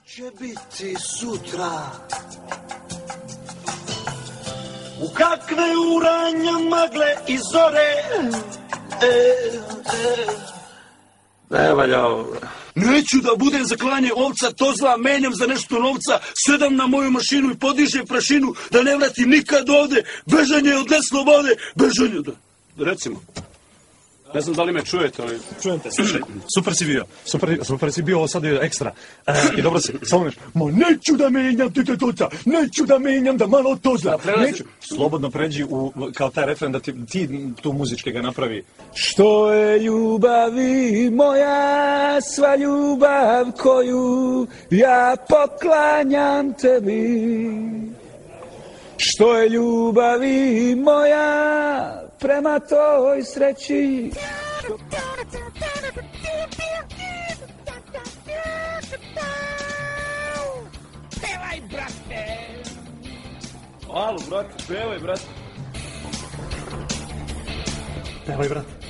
će biti sutra? U kakve uranja magle i zore? Ne valja ovo. Neću da budem za klanje ovca, to zla, menjam za nešto novca, sedam na moju mašinu i podižem prašinu, da ne vratim nikad ovde, bežanje od neslobode, bežanje da... Recimo. Ne znam da li me čujete, ali... Čujem te, slušaj, super si bio, super si bio, ovo sad je ekstra. I dobro si, samo nešto, neću da menjam tetetoca, neću da menjam da malo toza, neću. Slobodno pređi kao taj refren da ti tu muzičke ga napravi. Što je ljubavi moja, sva ljubav koju ja poklanjam tebi. Što je ljubavi moja prema toj sreći. Pevaj, brate! Alo, brate, pevaj, brate. Pevaj, brate.